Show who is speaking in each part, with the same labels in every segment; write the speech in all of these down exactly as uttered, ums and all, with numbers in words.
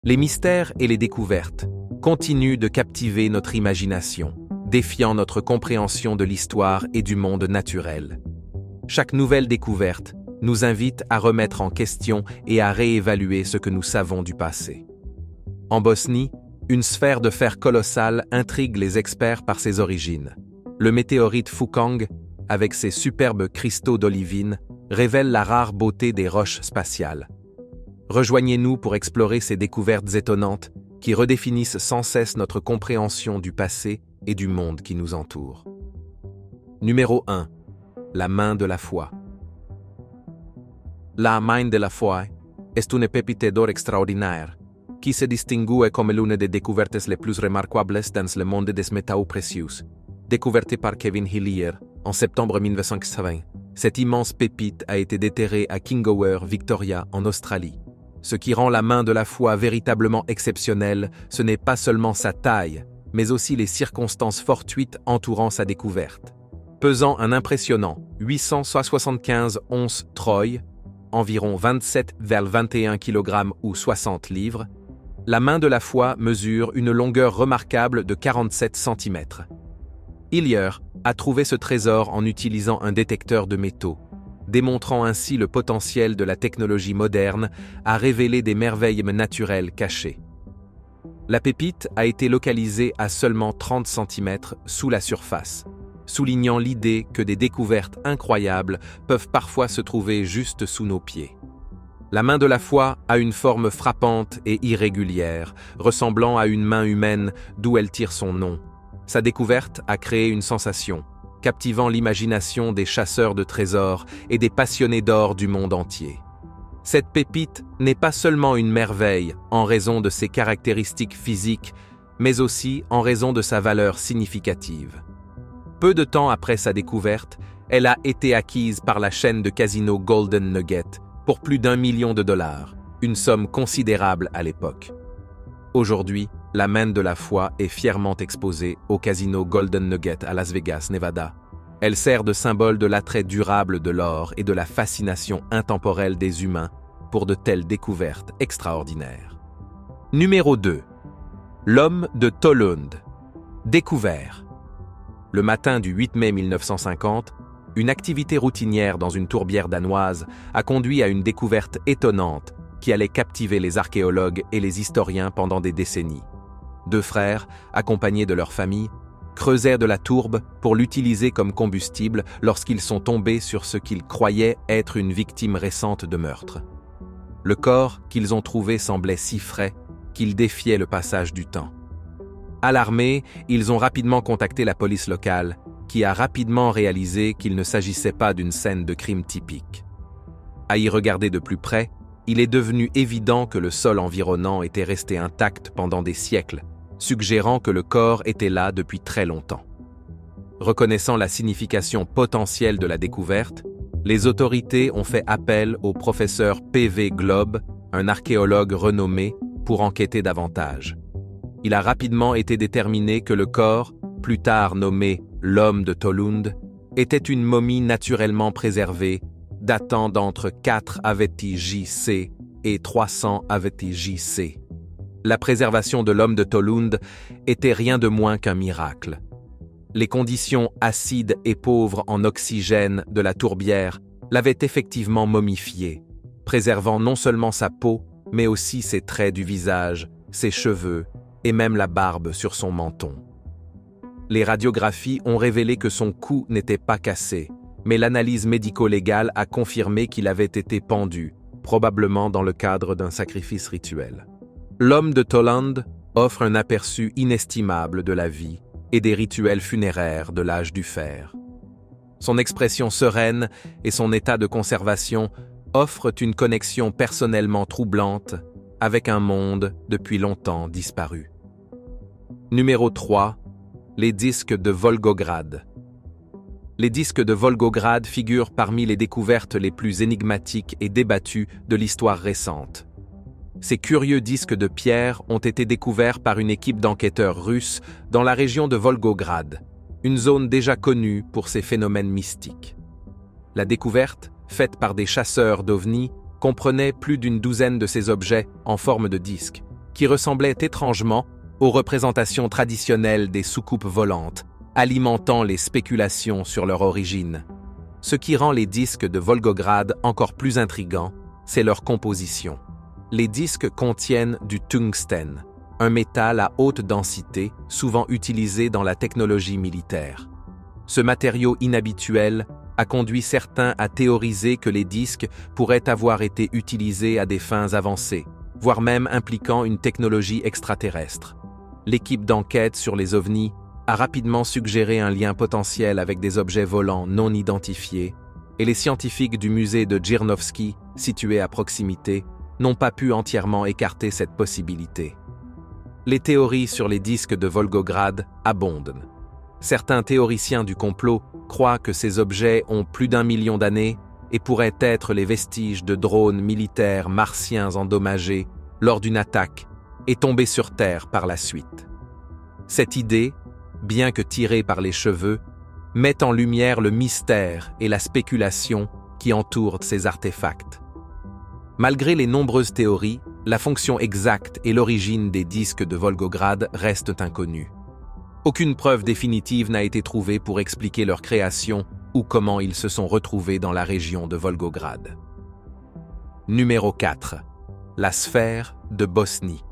Speaker 1: Les mystères et les découvertes continuent de captiver notre imagination, défiant notre compréhension de l'histoire et du monde naturel. Chaque nouvelle découverte nous invite à remettre en question et à réévaluer ce que nous savons du passé. En Bosnie, une sphère de fer colossale intrigue les experts par ses origines. Le météorite Fukang, avec ses superbes cristaux d'olivine, révèle la rare beauté des roches spatiales. Rejoignez-nous pour explorer ces découvertes étonnantes qui redéfinissent sans cesse notre compréhension du passé et du monde qui nous entoure. Numéro un. La main de la foi. La main de la foi est une pépite d'or extraordinaire qui se distingue comme l'une des découvertes les plus remarquables dans le monde des métaux précieux. Découverte par Kevin Hillier en septembre mille neuf cent quatre-vingts, cette immense pépite a été déterrée à Kingower, Victoria, en Australie. Ce qui rend la main de la foi véritablement exceptionnelle, ce n'est pas seulement sa taille, mais aussi les circonstances fortuites entourant sa découverte. Pesant un impressionnant huit cent soixante-quinze onces Troy, environ vingt-sept virgule vingt et un kilogrammes ou soixante livres, la main de la foi mesure une longueur remarquable de quarante-sept centimètres. Hillier a trouvé ce trésor en utilisant un détecteur de métaux, démontrant ainsi le potentiel de la technologie moderne à révéler des merveilles naturelles cachées. La pépite a été localisée à seulement trente centimètres sous la surface, soulignant l'idée que des découvertes incroyables peuvent parfois se trouver juste sous nos pieds. La main de la foi a une forme frappante et irrégulière, ressemblant à une main humaine d'où elle tire son nom. Sa découverte a créé une sensation, captivant l'imagination des chasseurs de trésors et des passionnés d'or du monde entier. Cette pépite n'est pas seulement une merveille en raison de ses caractéristiques physiques, mais aussi en raison de sa valeur significative. Peu de temps après sa découverte, elle a été acquise par la chaîne de casino Golden Nugget pour plus d'un million de dollars, une somme considérable à l'époque. Aujourd'hui, la main de la foi est fièrement exposée au casino Golden Nugget à Las Vegas, Nevada. Elle sert de symbole de l'attrait durable de l'or et de la fascination intemporelle des humains pour de telles découvertes extraordinaires. Numéro deux. L'homme de Tollund. Découvert. Le matin du huit mai mille neuf cent cinquante, une activité routinière dans une tourbière danoise a conduit à une découverte étonnante qui allait captiver les archéologues et les historiens pendant des décennies. Deux frères, accompagnés de leur famille, creusèrent de la tourbe pour l'utiliser comme combustible lorsqu'ils sont tombés sur ce qu'ils croyaient être une victime récente de meurtre. Le corps qu'ils ont trouvé semblait si frais qu'il défiait le passage du temps. Alarmés, ils ont rapidement contacté la police locale, qui a rapidement réalisé qu'il ne s'agissait pas d'une scène de crime typique. À y regarder de plus près, il est devenu évident que le sol environnant était resté intact pendant des siècles, suggérant que le corps était là depuis très longtemps. Reconnaissant la signification potentielle de la découverte, les autorités ont fait appel au professeur P V Globe, un archéologue renommé, pour enquêter davantage. Il a rapidement été déterminé que le corps, plus tard nommé l'homme de Tollund, était une momie naturellement préservée, datant d'entre quatre A V T J C et trois cents A V T J C. La préservation de l'homme de Tollund était rien de moins qu'un miracle. Les conditions acides et pauvres en oxygène de la tourbière l'avaient effectivement momifié, préservant non seulement sa peau, mais aussi ses traits du visage, ses cheveux et même la barbe sur son menton. Les radiographies ont révélé que son cou n'était pas cassé, mais l'analyse médico-légale a confirmé qu'il avait été pendu, probablement dans le cadre d'un sacrifice rituel. L'homme de Tollund offre un aperçu inestimable de la vie et des rituels funéraires de l'âge du fer. Son expression sereine et son état de conservation offrent une connexion personnellement troublante avec un monde depuis longtemps disparu. Numéro trois. Les disques de Volgograd. Les disques de Volgograd figurent parmi les découvertes les plus énigmatiques et débattues de l'histoire récente. Ces curieux disques de pierre ont été découverts par une équipe d'enquêteurs russes dans la région de Volgograd, une zone déjà connue pour ses phénomènes mystiques. La découverte, faite par des chasseurs d'ovnis, comprenait plus d'une douzaine de ces objets en forme de disques, qui ressemblaient étrangement aux représentations traditionnelles des soucoupes volantes, alimentant les spéculations sur leur origine. Ce qui rend les disques de Volgograd encore plus intrigants, c'est leur composition. Les disques contiennent du tungstène, un métal à haute densité, souvent utilisé dans la technologie militaire. Ce matériau inhabituel a conduit certains à théoriser que les disques pourraient avoir été utilisés à des fins avancées, voire même impliquant une technologie extraterrestre. L'équipe d'enquête sur les ovnis a rapidement suggéré un lien potentiel avec des objets volants non identifiés, et les scientifiques du musée de Dzhirnovski, situé à proximité, n'ont pas pu entièrement écarter cette possibilité. Les théories sur les disques de Volgograd abondent. Certains théoriciens du complot croient que ces objets ont plus d'un million d'années et pourraient être les vestiges de drones militaires martiens endommagés lors d'une attaque et tombés sur Terre par la suite. Cette idée, bien que tirée par les cheveux, met en lumière le mystère et la spéculation qui entourent ces artefacts. Malgré les nombreuses théories, la fonction exacte et l'origine des disques de Volgograd restent inconnues. Aucune preuve définitive n'a été trouvée pour expliquer leur création ou comment ils se sont retrouvés dans la région de Volgograd. Numéro quatre. La sphère de Bosnie.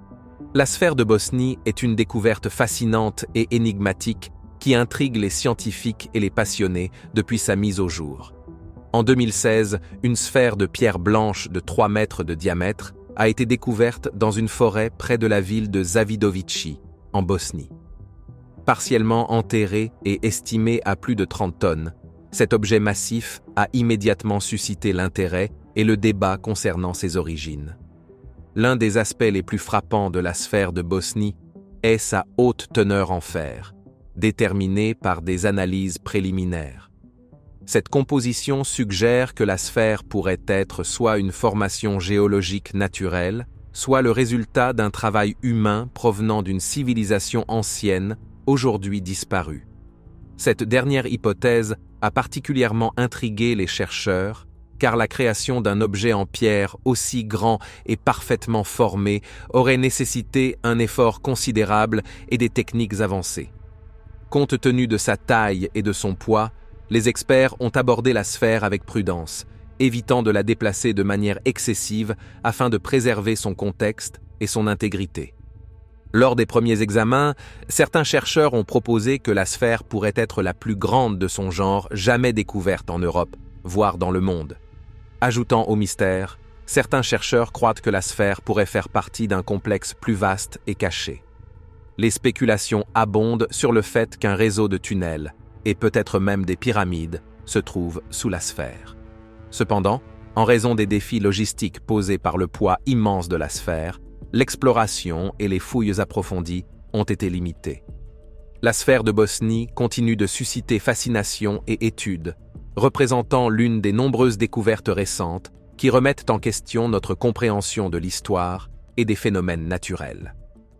Speaker 1: La sphère de Bosnie est une découverte fascinante et énigmatique qui intrigue les scientifiques et les passionnés depuis sa mise au jour. En deux mille seize, une sphère de pierre blanche de trois mètres de diamètre a été découverte dans une forêt près de la ville de Zawidowice, en Bosnie. Partiellement enterré et estimé à plus de trente tonnes, cet objet massif a immédiatement suscité l'intérêt et le débat concernant ses origines. L'un des aspects les plus frappants de la sphère de Bosnie est sa haute teneur en fer, déterminée par des analyses préliminaires. Cette composition suggère que la sphère pourrait être soit une formation géologique naturelle, soit le résultat d'un travail humain provenant d'une civilisation ancienne, aujourd'hui disparue. Cette dernière hypothèse a particulièrement intrigué les chercheurs, car la création d'un objet en pierre aussi grand et parfaitement formé aurait nécessité un effort considérable et des techniques avancées. Compte tenu de sa taille et de son poids, les experts ont abordé la sphère avec prudence, évitant de la déplacer de manière excessive afin de préserver son contexte et son intégrité. Lors des premiers examens, certains chercheurs ont proposé que la sphère pourrait être la plus grande de son genre jamais découverte en Europe, voire dans le monde. Ajoutant au mystère, certains chercheurs croient que la sphère pourrait faire partie d'un complexe plus vaste et caché. Les spéculations abondent sur le fait qu'un réseau de tunnels, et peut-être même des pyramides, se trouvent sous la sphère. Cependant, en raison des défis logistiques posés par le poids immense de la sphère, l'exploration et les fouilles approfondies ont été limitées. La sphère de Bosnie continue de susciter fascination et études, représentant l'une des nombreuses découvertes récentes qui remettent en question notre compréhension de l'histoire et des phénomènes naturels.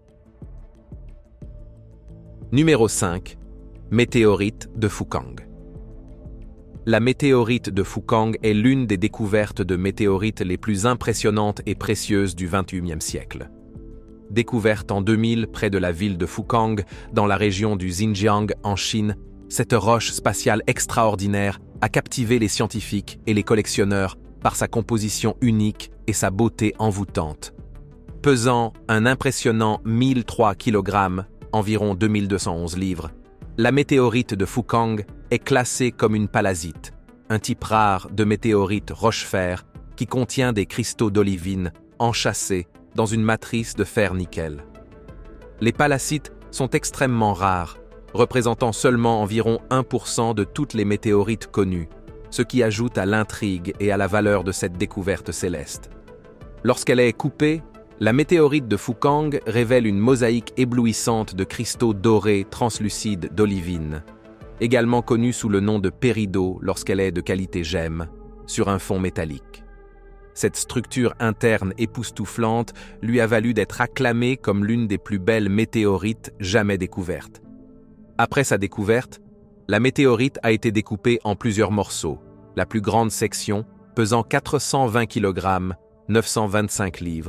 Speaker 1: Numéro cinq. Météorite de Fukang. La météorite de Fukang est l'une des découvertes de météorites les plus impressionnantes et précieuses du vingt et unième siècle. Découverte en deux mille près de la ville de Fukang, dans la région du Xinjiang en Chine, cette roche spatiale extraordinaire a captivé les scientifiques et les collectionneurs par sa composition unique et sa beauté envoûtante. Pesant un impressionnant mille trois kilogrammes, environ deux mille deux cent onze livres, la météorite de Fukang est classée comme une palasite, un type rare de météorite roche-fer qui contient des cristaux d'olivine enchâssés dans une matrice de fer-nickel. Les palacites sont extrêmement rares, représentant seulement environ un pour cent de toutes les météorites connues, ce qui ajoute à l'intrigue et à la valeur de cette découverte céleste. Lorsqu'elle est coupée, la météorite de Fukang révèle une mosaïque éblouissante de cristaux dorés translucides d'olivine, également connue sous le nom de péridot lorsqu'elle est de qualité gemme, sur un fond métallique. Cette structure interne époustouflante lui a valu d'être acclamée comme l'une des plus belles météorites jamais découvertes. Après sa découverte, la météorite a été découpée en plusieurs morceaux, la plus grande section pesant quatre cent vingt kilogrammes, neuf cent vingt-cinq livres,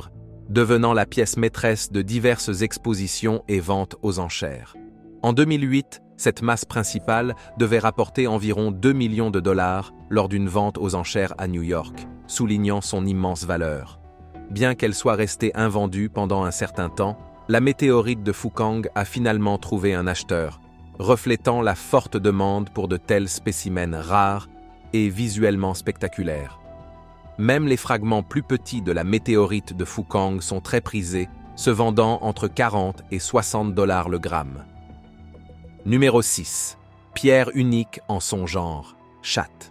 Speaker 1: devenant la pièce maîtresse de diverses expositions et ventes aux enchères. En deux mille huit, cette masse principale devait rapporter environ deux millions de dollars lors d'une vente aux enchères à New York, soulignant son immense valeur. Bien qu'elle soit restée invendue pendant un certain temps, la météorite de Fukang a finalement trouvé un acheteur, reflétant la forte demande pour de tels spécimens rares et visuellement spectaculaires. Même les fragments plus petits de la météorite de Fukang sont très prisés, se vendant entre quarante et soixante dollars le gramme. Numéro six. Pierre unique en son genre, Chat.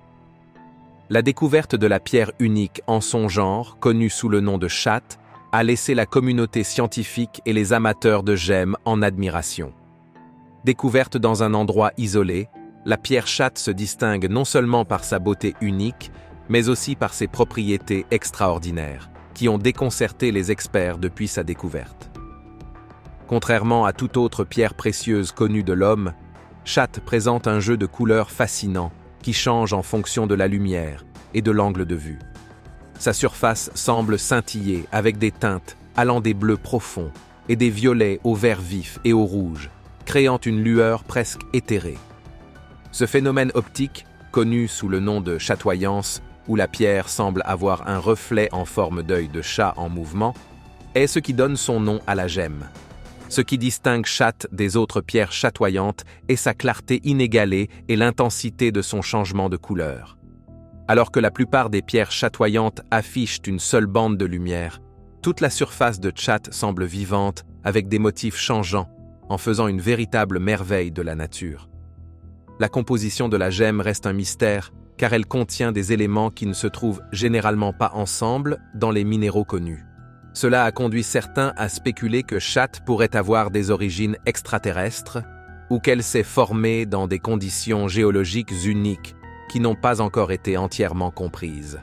Speaker 1: La découverte de la pierre unique en son genre, connue sous le nom de Chat, a laissé la communauté scientifique et les amateurs de gemmes en admiration. Découverte dans un endroit isolé, la pierre Chat se distingue non seulement par sa beauté unique, mais aussi par ses propriétés extraordinaires, qui ont déconcerté les experts depuis sa découverte. Contrairement à toute autre pierre précieuse connue de l'homme, Chat présente un jeu de couleurs fascinant qui change en fonction de la lumière et de l'angle de vue. Sa surface semble scintiller avec des teintes allant des bleus profonds et des violets au vert vif et au rouge, créant une lueur presque éthérée. Ce phénomène optique, connu sous le nom de chatoyance, où la pierre semble avoir un reflet en forme d'œil de chat en mouvement, est ce qui donne son nom à la gemme. Ce qui distingue Chat des autres pierres chatoyantes est sa clarté inégalée et l'intensité de son changement de couleur. Alors que la plupart des pierres chatoyantes affichent une seule bande de lumière, toute la surface de Chat semble vivante avec des motifs changeants, en faisant une véritable merveille de la nature. La composition de la gemme reste un mystère, car elle contient des éléments qui ne se trouvent généralement pas ensemble dans les minéraux connus. Cela a conduit certains à spéculer que Chat pourrait avoir des origines extraterrestres ou qu'elle s'est formée dans des conditions géologiques uniques qui n'ont pas encore été entièrement comprises.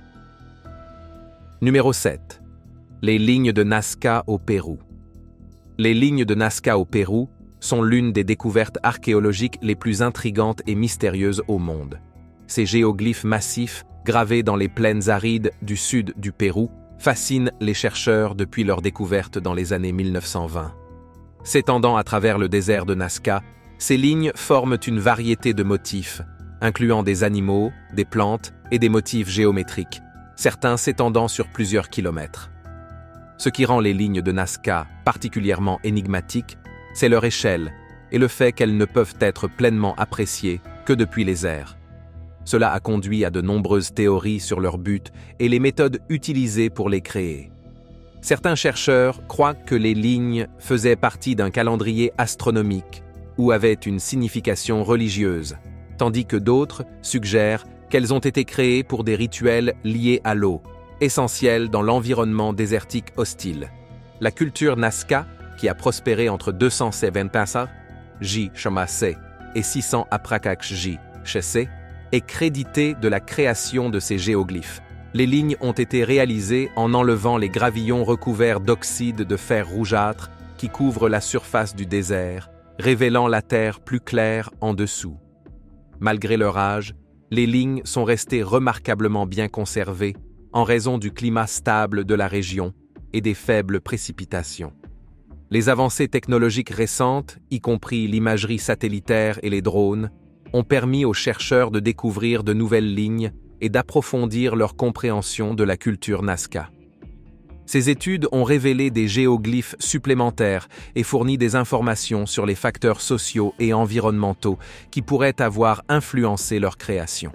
Speaker 1: Numéro sept. Les lignes de Nazca au Pérou. Les lignes de Nazca au Pérou sont l'une des découvertes archéologiques les plus intrigantes et mystérieuses au monde. Ces géoglyphes massifs, gravés dans les plaines arides du sud du Pérou, fascinent les chercheurs depuis leur découverte dans les années mille neuf cent vingt. S'étendant à travers le désert de Nazca, ces lignes forment une variété de motifs, incluant des animaux, des plantes et des motifs géométriques, certains s'étendant sur plusieurs kilomètres. Ce qui rend les lignes de Nazca particulièrement énigmatiques, c'est leur échelle et le fait qu'elles ne peuvent être pleinement appréciées que depuis les airs. Cela a conduit à de nombreuses théories sur leur but et les méthodes utilisées pour les créer. Certains chercheurs croient que les lignes faisaient partie d'un calendrier astronomique ou avaient une signification religieuse, tandis que d'autres suggèrent qu'elles ont été créées pour des rituels liés à l'eau, essentiels dans l'environnement désertique hostile. La culture Nazca, qui a prospéré entre deux cents vingt J. Chamase et six cents après J. Chessé, est créditée de la création de ces géoglyphes. Les lignes ont été réalisées en enlevant les gravillons recouverts d'oxyde de fer rougeâtre qui couvrent la surface du désert, révélant la terre plus claire en dessous. Malgré leur âge, les lignes sont restées remarquablement bien conservées en raison du climat stable de la région et des faibles précipitations. Les avancées technologiques récentes, y compris l'imagerie satellitaire et les drones, ont permis aux chercheurs de découvrir de nouvelles lignes et d'approfondir leur compréhension de la culture Nazca. Ces études ont révélé des géoglyphes supplémentaires et fourni des informations sur les facteurs sociaux et environnementaux qui pourraient avoir influencé leur création.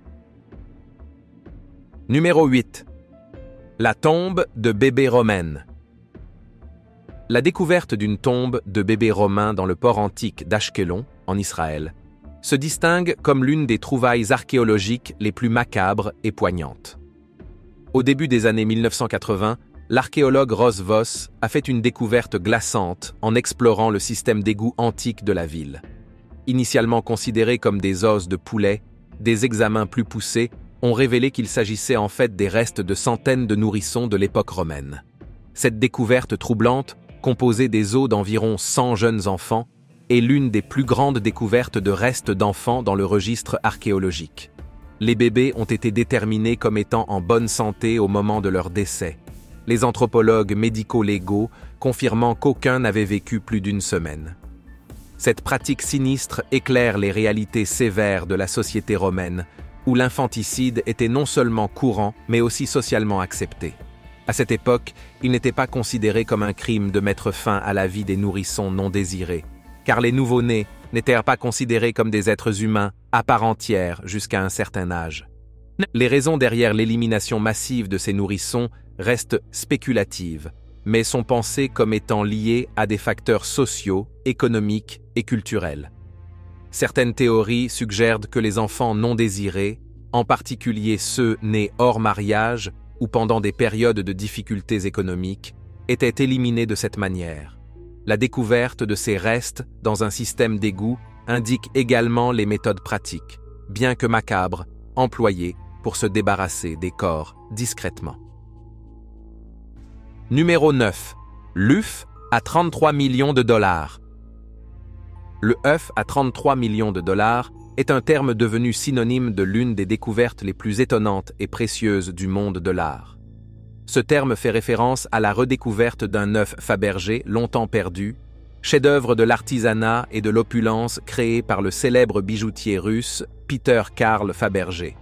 Speaker 1: Numéro huit. La tombe de bébés romaines. La découverte d'une tombe de bébés romains dans le port antique d'Ashkelon, en Israël, se distingue comme l'une des trouvailles archéologiques les plus macabres et poignantes. Au début des années mille neuf cent quatre-vingts, l'archéologue Ross Voss a fait une découverte glaçante en explorant le système d'égout antique de la ville. Initialement considérés comme des os de poulet, des examens plus poussés ont révélé qu'il s'agissait en fait des restes de centaines de nourrissons de l'époque romaine. Cette découverte troublante, composée des os d'environ cent jeunes enfants, est l'une des plus grandes découvertes de restes d'enfants dans le registre archéologique. Les bébés ont été déterminés comme étant en bonne santé au moment de leur décès. les anthropologues médico-légaux confirmant qu'aucun n'avait vécu plus d'une semaine. Cette pratique sinistre éclaire les réalités sévères de la société romaine, où l'infanticide était non seulement courant, mais aussi socialement accepté. À cette époque, il n'était pas considéré comme un crime de mettre fin à la vie des nourrissons non désirés, car les nouveau-nés n'étaient pas considérés comme des êtres humains à part entière jusqu'à un certain âge. Les raisons derrière l'élimination massive de ces nourrissons restent spéculatives, mais sont pensées comme étant liées à des facteurs sociaux, économiques et culturels. Certaines théories suggèrent que les enfants non désirés, en particulier ceux nés hors mariage ou pendant des périodes de difficultés économiques, étaient éliminés de cette manière. La découverte de ces restes dans un système d'égout indique également les méthodes pratiques, bien que macabres, employées pour se débarrasser des corps discrètement. Numéro neuf. L'U F à trente-trois millions de dollars. Le U F à trente-trois millions de dollars est un terme devenu synonyme de l'une des découvertes les plus étonnantes et précieuses du monde de l'art. Ce terme fait référence à la redécouverte d'un œuf Fabergé longtemps perdu, chef-d'œuvre de l'artisanat et de l'opulence créé par le célèbre bijoutier russe Peter Karl Fabergé.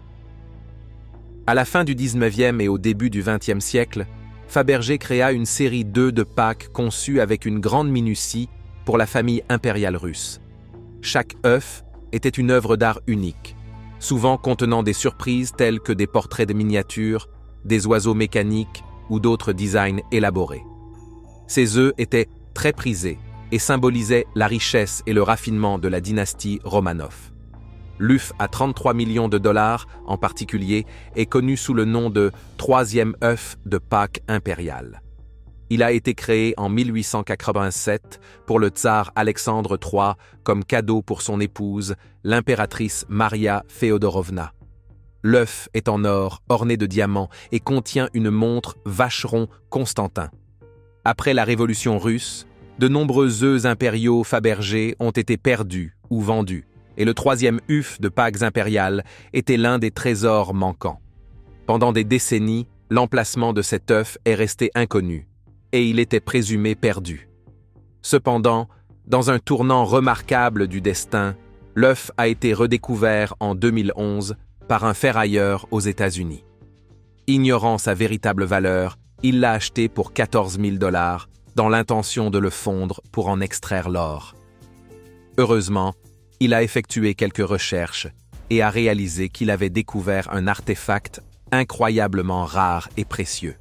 Speaker 1: À la fin du dix-neuvième et au début du vingtième siècle, Fabergé créa une série d'œufs de Pâques conçus avec une grande minutie pour la famille impériale russe. Chaque œuf était une œuvre d'art unique, souvent contenant des surprises telles que des portraits de miniatures, des oiseaux mécaniques ou d'autres designs élaborés. Ces œufs étaient très prisés et symbolisaient la richesse et le raffinement de la dynastie Romanov. L'U F à trente-trois millions de dollars, en particulier, est connu sous le nom de troisième œuf de Pâques impérial. Il a été créé en mille huit cent quatre-vingt-sept pour le tsar Alexandre trois comme cadeau pour son épouse, l'impératrice Maria Féodorovna. L'œuf est en or, orné de diamants et contient une montre Vacheron Constantin. Après la Révolution russe, de nombreux œufs impériaux Fabergé ont été perdus ou vendus, et le troisième U F de Pâques impérial était l'un des trésors manquants. Pendant des décennies, l'emplacement de cet œuf est resté inconnu, et il était présumé perdu. Cependant, dans un tournant remarquable du destin, l'œuf a été redécouvert en deux mille onze par un ferrailleur aux États-Unis. Ignorant sa véritable valeur, il l'a acheté pour quatorze mille dollars dans l'intention de le fondre pour en extraire l'or. Heureusement, il a effectué quelques recherches et a réalisé qu'il avait découvert un artefact incroyablement rare et précieux.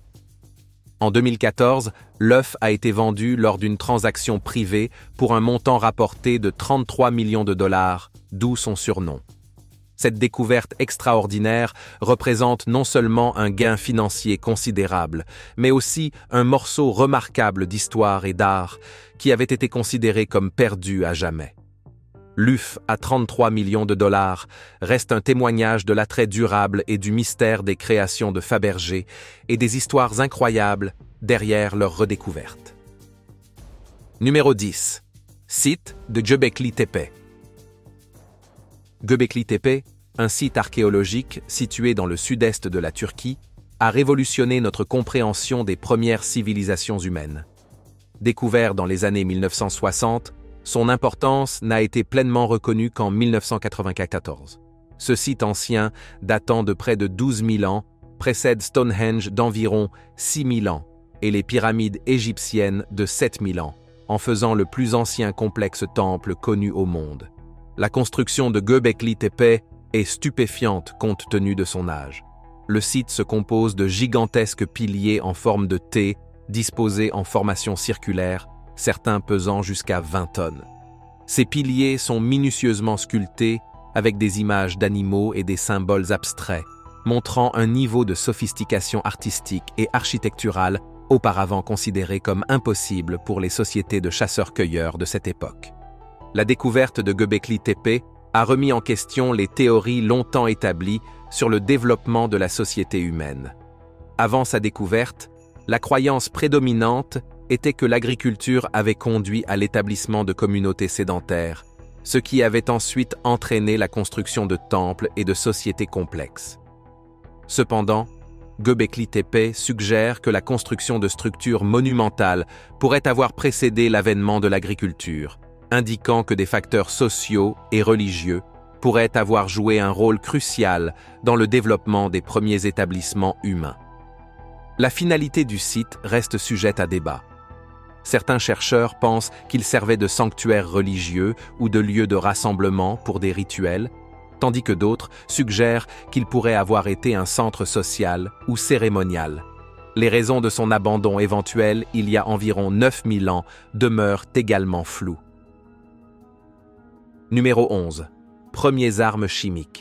Speaker 1: En deux mille quatorze, l'œuf a été vendu lors d'une transaction privée pour un montant rapporté de trente-trois millions de dollars, d'où son surnom. Cette découverte extraordinaire représente non seulement un gain financier considérable, mais aussi un morceau remarquable d'histoire et d'art qui avait été considéré comme perdu à jamais. L'U F à trente-trois millions de dollars reste un témoignage de l'attrait durable et du mystère des créations de Fabergé et des histoires incroyables derrière leur redécouverte. Numéro dix. Site de Göbekli Tepe. Göbekli Tepe, un site archéologique situé dans le sud-est de la Turquie, a révolutionné notre compréhension des premières civilisations humaines. Découvert dans les années mille neuf cent soixante, son importance n'a été pleinement reconnue qu'en mille neuf cent quatre-vingt-quatorze. Ce site ancien, datant de près de douze mille ans, précède Stonehenge d'environ six mille ans et les pyramides égyptiennes de sept mille ans, en faisant le plus ancien complexe temple connu au monde. La construction de Göbekli Tepe est stupéfiante compte tenu de son âge. Le site se compose de gigantesques piliers en forme de T, disposés en formation circulaire, certains pesant jusqu'à vingt tonnes. Ces piliers sont minutieusement sculptés avec des images d'animaux et des symboles abstraits, montrant un niveau de sophistication artistique et architecturale auparavant considéré comme impossible pour les sociétés de chasseurs-cueilleurs de cette époque. La découverte de Göbekli Tepe a remis en question les théories longtemps établies sur le développement de la société humaine. Avant sa découverte, la croyance prédominante était que l'agriculture avait conduit à l'établissement de communautés sédentaires, ce qui avait ensuite entraîné la construction de temples et de sociétés complexes. Cependant, Göbekli Tepe suggère que la construction de structures monumentales pourrait avoir précédé l'avènement de l'agriculture, indiquant que des facteurs sociaux et religieux pourraient avoir joué un rôle crucial dans le développement des premiers établissements humains. La finalité du site reste sujette à débat. Certains chercheurs pensent qu'il servait de sanctuaire religieux ou de lieu de rassemblement pour des rituels, tandis que d'autres suggèrent qu'il pourrait avoir été un centre social ou cérémonial. Les raisons de son abandon éventuel il y a environ neuf mille ans demeurent également floues. Numéro onze. Premières armes chimiques.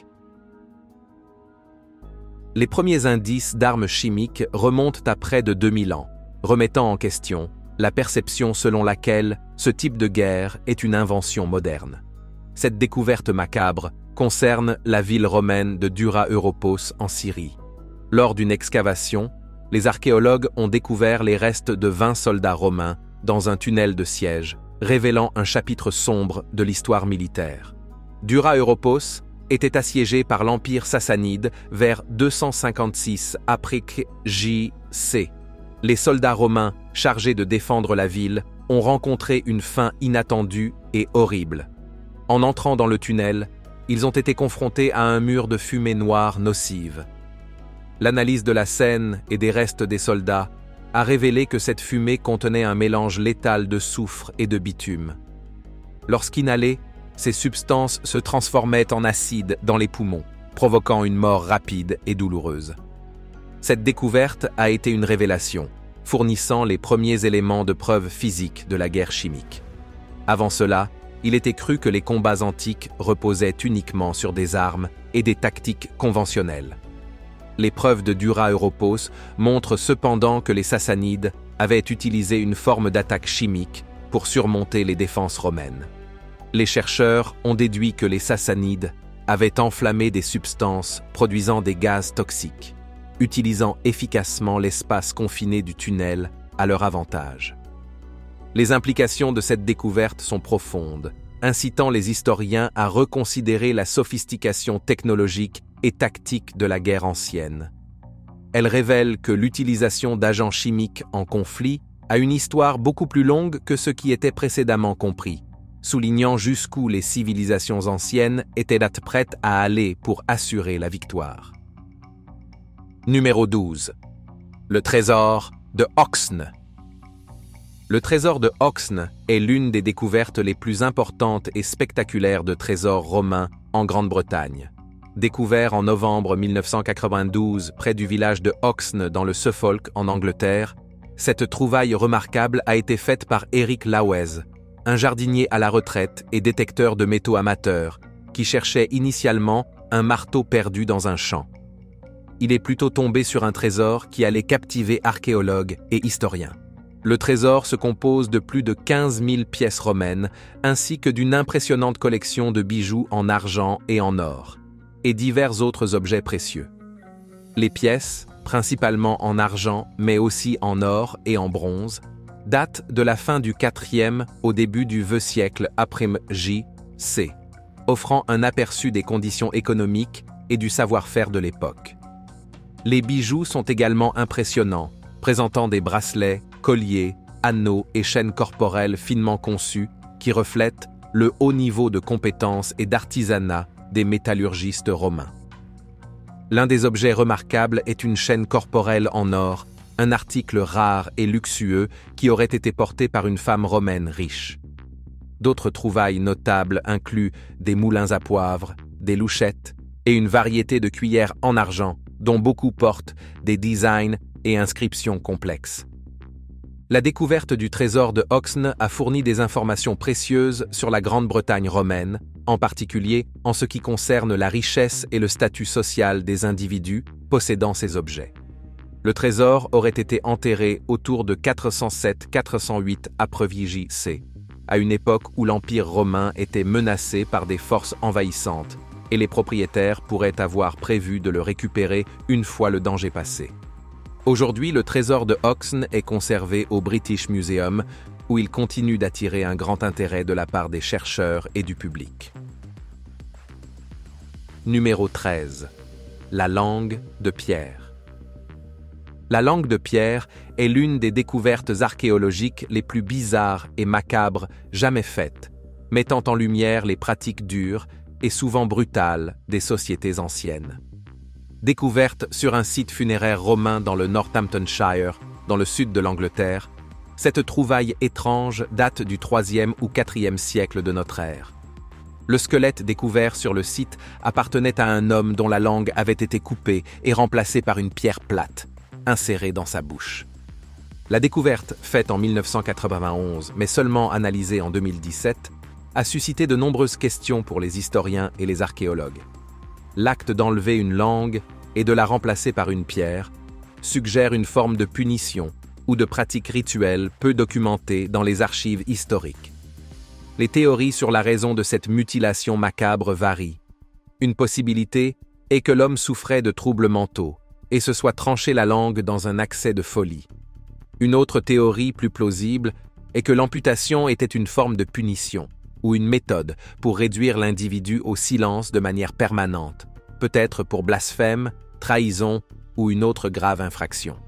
Speaker 1: Les premiers indices d'armes chimiques remontent à près de deux mille ans, remettant en question la perception selon laquelle ce type de guerre est une invention moderne. Cette découverte macabre concerne la ville romaine de Dura Europos en Syrie. Lors d'une excavation, les archéologues ont découvert les restes de vingt soldats romains dans un tunnel de siège, révélant un chapitre sombre de l'histoire militaire. Dura Europos était assiégé par l'Empire sassanide vers deux cent cinquante-six après J C Les soldats romains chargés de défendre la ville ont rencontré une fin inattendue et horrible. En entrant dans le tunnel, ils ont été confrontés à un mur de fumée noire nocive. L'analyse de la scène et des restes des soldats a révélé que cette fumée contenait un mélange létal de soufre et de bitume. Lorsqu'inhalées, ces substances se transformaient en acide dans les poumons, provoquant une mort rapide et douloureuse. Cette découverte a été une révélation, fournissant les premiers éléments de preuve physique de la guerre chimique. Avant cela, il était cru que les combats antiques reposaient uniquement sur des armes et des tactiques conventionnelles. Les preuves de Dura Europos montrent cependant que les Sassanides avaient utilisé une forme d'attaque chimique pour surmonter les défenses romaines. Les chercheurs ont déduit que les Sassanides avaient enflammé des substances produisant des gaz toxiques, utilisant efficacement l'espace confiné du tunnel à leur avantage. Les implications de cette découverte sont profondes, incitant les historiens à reconsidérer la sophistication technologique et tactique de la guerre ancienne. Elle révèle que l'utilisation d'agents chimiques en conflit a une histoire beaucoup plus longue que ce qui était précédemment compris, soulignant jusqu'où les civilisations anciennes étaient prêtes à aller pour assurer la victoire. Numéro douze. Le trésor de Oxne. Le trésor de Oxne est l'une des découvertes les plus importantes et spectaculaires de trésors romains en Grande-Bretagne. Découvert en novembre mille neuf cent quatre-vingt-douze près du village de Oxne dans le Suffolk en Angleterre, cette trouvaille remarquable a été faite par Eric Lawes, un jardinier à la retraite et détecteur de métaux amateur, qui cherchait initialement un marteau perdu dans un champ. Il est plutôt tombé sur un trésor qui allait captiver archéologues et historiens. Le trésor se compose de plus de quinze mille pièces romaines, ainsi que d'une impressionnante collection de bijoux en argent et en or, et divers autres objets précieux. Les pièces, principalement en argent, mais aussi en or et en bronze, datent de la fin du quatrième au début du deuxième siècle après J C, offrant un aperçu des conditions économiques et du savoir-faire de l'époque. Les bijoux sont également impressionnants, présentant des bracelets, colliers, anneaux et chaînes corporelles finement conçues qui reflètent le haut niveau de compétence et d'artisanat des métallurgistes romains. L'un des objets remarquables est une chaîne corporelle en or, un article rare et luxueux qui aurait été porté par une femme romaine riche. D'autres trouvailles notables incluent des moulins à poivre, des louchettes et une variété de cuillères en argent, dont beaucoup portent des designs et inscriptions complexes. La découverte du trésor de Oxne a fourni des informations précieuses sur la Grande-Bretagne romaine, en particulier en ce qui concerne la richesse et le statut social des individus possédant ces objets. Le trésor aurait été enterré autour de quatre cent sept à quatre cent huit après J C, à une époque où l'Empire romain était menacé par des forces envahissantes, et les propriétaires pourraient avoir prévu de le récupérer une fois le danger passé. Aujourd'hui, le trésor de Oxne est conservé au British Museum, où il continue d'attirer un grand intérêt de la part des chercheurs et du public. Numéro treize. La langue de Pierre. La langue de pierre est l'une des découvertes archéologiques les plus bizarres et macabres jamais faites, mettant en lumière les pratiques dures et souvent brutales des sociétés anciennes. Découverte sur un site funéraire romain dans le Northamptonshire, dans le sud de l'Angleterre, cette trouvaille étrange date du troisième ou quatrième siècle de notre ère. Le squelette découvert sur le site appartenait à un homme dont la langue avait été coupée et remplacée par une pierre plate, insérée dans sa bouche. La découverte, faite en mille neuf cent quatre-vingt-onze, mais seulement analysée en deux mille dix-sept, a suscité de nombreuses questions pour les historiens et les archéologues. L'acte d'enlever une langue et de la remplacer par une pierre suggère une forme de punition ou de pratique rituelle peu documentée dans les archives historiques. Les théories sur la raison de cette mutilation macabre varient. Une possibilité est que l'homme souffrait de troubles mentaux et se soit tranché la langue dans un accès de folie. Une autre théorie plus plausible est que l'amputation était une forme de punition ou une méthode pour réduire l'individu au silence de manière permanente, peut-être pour blasphème, trahison ou une autre grave infraction.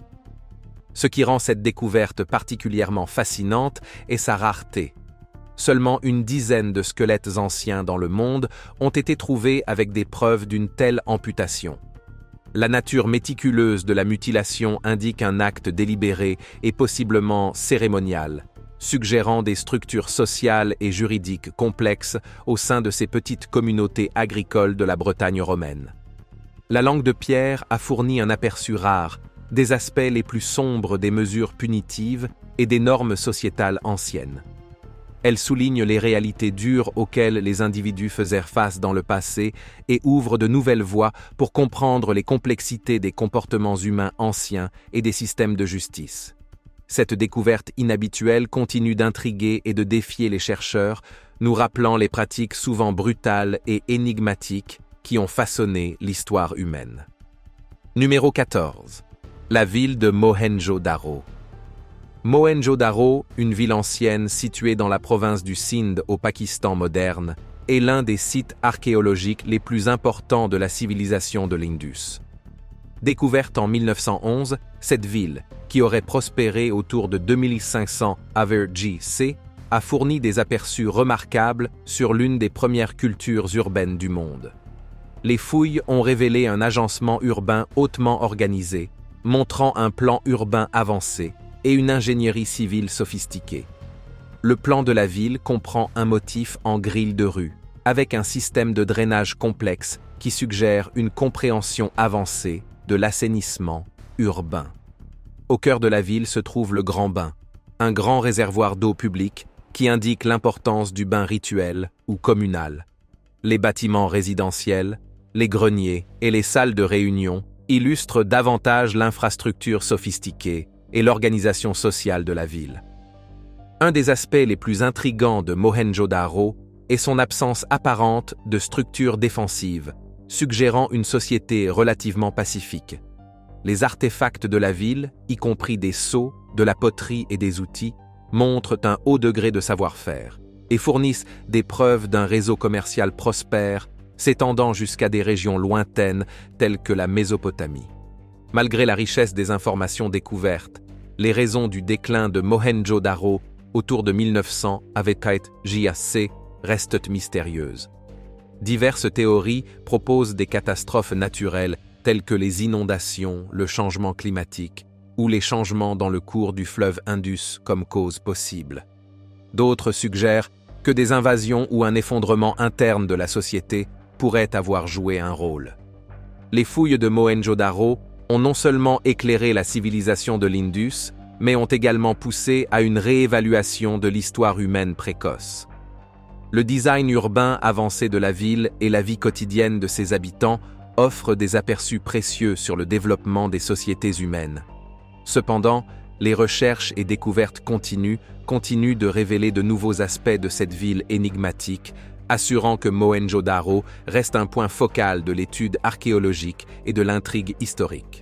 Speaker 1: Ce qui rend cette découverte particulièrement fascinante est sa rareté. Seulement une dizaine de squelettes anciens dans le monde ont été trouvés avec des preuves d'une telle amputation. La nature méticuleuse de la mutilation indique un acte délibéré et possiblement cérémonial, suggérant des structures sociales et juridiques complexes au sein de ces petites communautés agricoles de la Bretagne romaine. La langue de pierre a fourni un aperçu rare des aspects les plus sombres des mesures punitives et des normes sociétales anciennes. Elle souligne les réalités dures auxquelles les individus faisaient face dans le passé et ouvre de nouvelles voies pour comprendre les complexités des comportements humains anciens et des systèmes de justice. Cette découverte inhabituelle continue d'intriguer et de défier les chercheurs, nous rappelant les pratiques souvent brutales et énigmatiques qui ont façonné l'histoire humaine. Numéro quatorze. La ville de Mohenjo-Daro. Mohenjo-Daro, une ville ancienne située dans la province du Sindh au Pakistan moderne, est l'un des sites archéologiques les plus importants de la civilisation de l'Indus. Découverte en mille neuf cent onze, cette ville, qui aurait prospéré autour de deux mille cinq cents avant J C, a fourni des aperçus remarquables sur l'une des premières cultures urbaines du monde. Les fouilles ont révélé un agencement urbain hautement organisé, montrant un plan urbain avancé et une ingénierie civile sophistiquée. Le plan de la ville comprend un motif en grille de rue, avec un système de drainage complexe qui suggère une compréhension avancée de l'assainissement urbain. Au cœur de la ville se trouve le Grand Bain, un grand réservoir d'eau publique qui indique l'importance du bain rituel ou communal. Les bâtiments résidentiels, les greniers et les salles de réunion illustrent davantage l'infrastructure sophistiquée et l'organisation sociale de la ville. Un des aspects les plus intrigants de Mohenjo-Daro est son absence apparente de structures défensives, suggérant une société relativement pacifique. Les artefacts de la ville, y compris des sceaux, de la poterie et des outils, montrent un haut degré de savoir-faire et fournissent des preuves d'un réseau commercial prospère s'étendant jusqu'à des régions lointaines telles que la Mésopotamie. Malgré la richesse des informations découvertes, les raisons du déclin de Mohenjo-Daro autour de mille neuf cents avec J C restent mystérieuses. Diverses théories proposent des catastrophes naturelles telles que les inondations, le changement climatique ou les changements dans le cours du fleuve Indus comme cause possible. D'autres suggèrent que des invasions ou un effondrement interne de la société pourraient avoir joué un rôle. Les fouilles de Mohenjo-Daro ont non seulement éclairé la civilisation de l'Indus, mais ont également poussé à une réévaluation de l'histoire humaine précoce. Le design urbain avancé de la ville et la vie quotidienne de ses habitants offrent des aperçus précieux sur le développement des sociétés humaines. Cependant, les recherches et découvertes continues continuent de révéler de nouveaux aspects de cette ville énigmatique, assurant que Mohenjo-Daro reste un point focal de l'étude archéologique et de l'intrigue historique.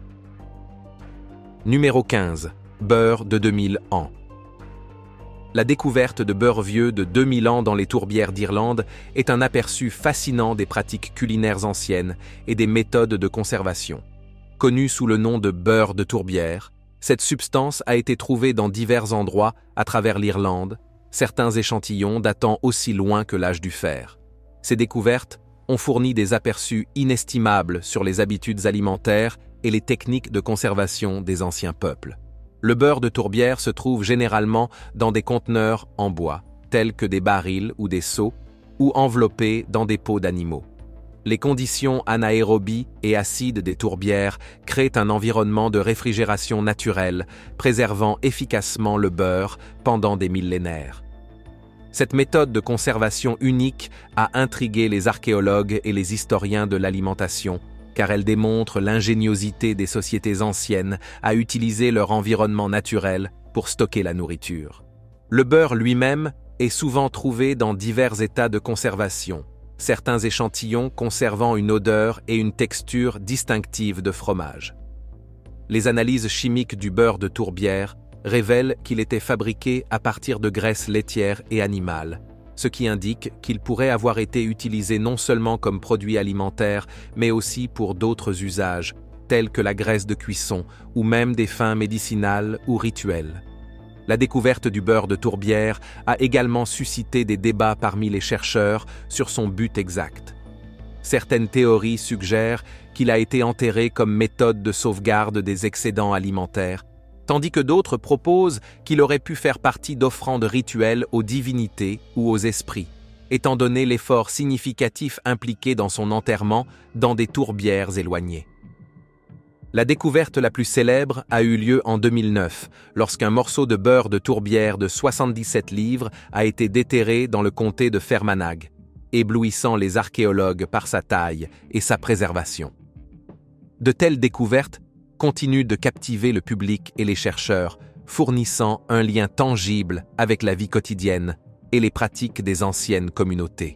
Speaker 1: Numéro quinze. Beurre de deux mille ans. La découverte de beurre vieux de deux mille ans dans les tourbières d'Irlande est un aperçu fascinant des pratiques culinaires anciennes et des méthodes de conservation. Connu sous le nom de beurre de tourbière, cette substance a été trouvée dans divers endroits à travers l'Irlande, certains échantillons datant aussi loin que l'âge du fer. Ces découvertes ont fourni des aperçus inestimables sur les habitudes alimentaires et les techniques de conservation des anciens peuples. Le beurre de tourbière se trouve généralement dans des conteneurs en bois, tels que des barils ou des seaux, ou enveloppés dans des peaux d'animaux. Les conditions anaérobies et acides des tourbières créent un environnement de réfrigération naturelle, préservant efficacement le beurre pendant des millénaires. Cette méthode de conservation unique a intrigué les archéologues et les historiens de l'alimentation, car elle démontre l'ingéniosité des sociétés anciennes à utiliser leur environnement naturel pour stocker la nourriture. Le beurre lui-même est souvent trouvé dans divers états de conservation, certains échantillons conservant une odeur et une texture distinctives de fromage. Les analyses chimiques du beurre de tourbière révèlent qu'il était fabriqué à partir de graisses laitières et animales, ce qui indique qu'il pourrait avoir été utilisé non seulement comme produit alimentaire, mais aussi pour d'autres usages, tels que la graisse de cuisson ou même des fins médicinales ou rituelles. La découverte du beurre de tourbière a également suscité des débats parmi les chercheurs sur son but exact. Certaines théories suggèrent qu'il a été enterré comme méthode de sauvegarde des excédents alimentaires, tandis que d'autres proposent qu'il aurait pu faire partie d'offrandes rituelles aux divinités ou aux esprits, étant donné l'effort significatif impliqué dans son enterrement dans des tourbières éloignées. La découverte la plus célèbre a eu lieu en deux mille neuf, lorsqu'un morceau de beurre de tourbière de soixante-dix-sept livres a été déterré dans le comté de Fermanagh, éblouissant les archéologues par sa taille et sa préservation. De telles découvertes continuent de captiver le public et les chercheurs, fournissant un lien tangible avec la vie quotidienne et les pratiques des anciennes communautés.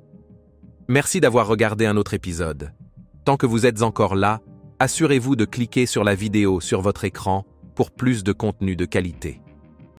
Speaker 1: Merci d'avoir regardé un autre épisode. Tant que vous êtes encore là, assurez-vous de cliquer sur la vidéo sur votre écran pour plus de contenu de qualité.